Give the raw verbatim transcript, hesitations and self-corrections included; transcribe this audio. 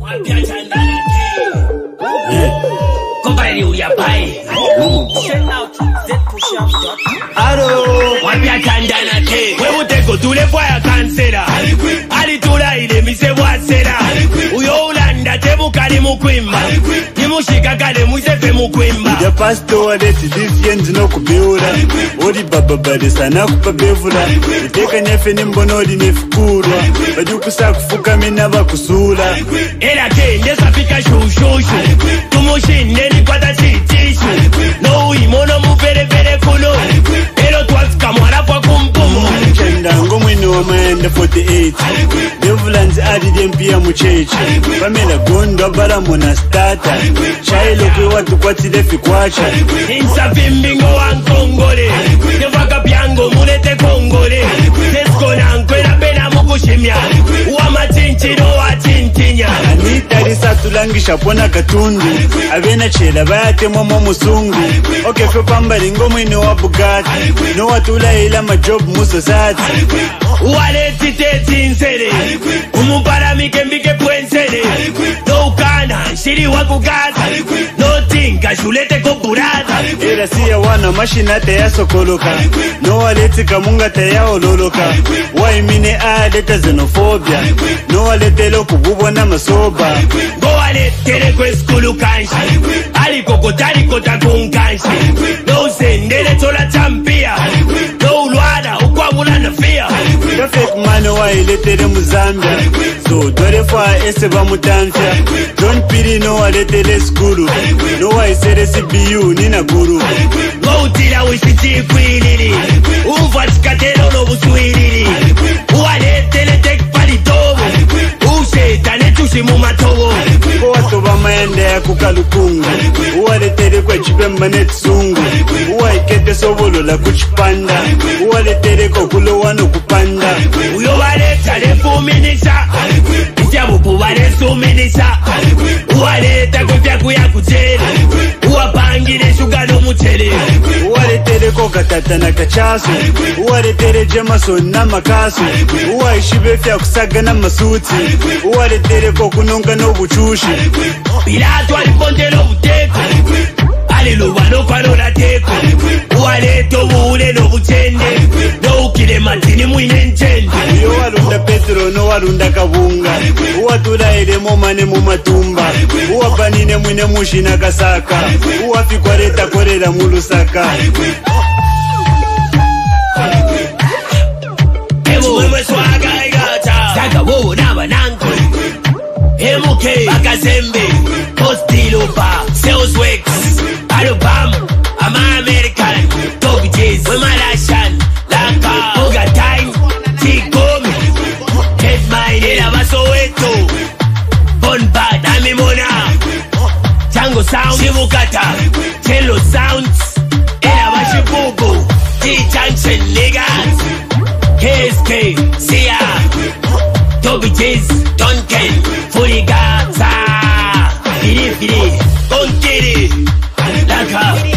Compare you ya pai. Aro Wapia kandana te. We uteko tule fwaya kansela. Ali tula ile mise wasela. Uyo ulanda tebu kali mukwimba. Nimushika kale muisefe mukwimba. the pastor that this year no kubiura. Odi baba bade sana kupabevula. Iteka nyefe nimbonodi nefukura. Bajukusa kufuka mina bakusula. Era ke ndesa pika shushushu. Tumushinde ni kwata chitishu. No imono muvere vere kuno. Ero twazika mwara kwa kumpumu. Chenda ngomwini wa maenda forty-eight. Devulanzi adi dempia mucheche. Pamela gondo bara muna starter. Shailo kwe watu kwa tilefi kwacha. Insa vimbingo wa nkongole. Nevaka piango mulete kongole. Nesko na nkwena pena mukushimya. Uwa machinchino wa chinchinya. Anita risa tulangisha pona katundu. Avena chela bayate momo musungu. Oke fe pambari ngomwini wa Bugatti. No watula ila majob muso sati. Uwale tite tinsele. Umupara mike mbike puensele. No ukana shiri wakukata. No tinka shulete kopurata. Era siya wana mashina te ya sokoloka. No waleti kamunga te ya ololoka. Waimine aleta xenophobia. No walete loku bubo na masoba. Go wale tere kwe skulu kanshi. Ali kokotari kota kunkanshi. No sendele tola champia. No ulwada ukwabula na fear. The fake man wa iletere muzambia. So dore fa ese ba mutamfya. John Piri no waletele skulu. No wa isere C B U nina guru. Go utila wisiti kwilili. Uva chikatelo no buswilili. Uwaletele tek palitobo. Ushetane tushi mumatobo. Ko watu ba maende ya kukalukunga. Uwaletere kwa chipemba netsungu. Uwa ikete sobolo la kuchipanda. Uwaletere kwa kulo wano kupanda. Uyo waleta lefuminisha. Ijabupu wale suminisha. Uwaleta kufya kuya kuchele. Uwapangile shuga no muchele. Uwaletere ko katata na kachasu. Uwaletere Jemason na makasu. Uwa ishibe fya kusaga na masuti. Uwaletere ko kunonga no buchushi. Pilato aliponte no buteko. Aliluwa no kwano na teko. Uwaleto buule no buchende. No ukile matini mwine nchende. Uyo walunda Petro no walunda kabunga. Uwa tulaile momane mumatumba. Uwa banine mwine mushi na kasaka. Uwa fikwareta korela mulusaka. Ebu mwe swaga igata. Saka wowo naba nanko. M K Bakazembe. Postilupa. Saleswork. Alabama. I'm American. Toby J's. With my Lashan. Laka. Oga time. T-Komi. Headmine. Ela Basoweto. Bonbad. Amimona. Django Sound. Shibukata. Cello Sounds. Ela Bashibubu. T-Junction niggas. K S K. Sia. Toby J's. Duncan. Furigata. Fili Fili. Konkiri. Laka.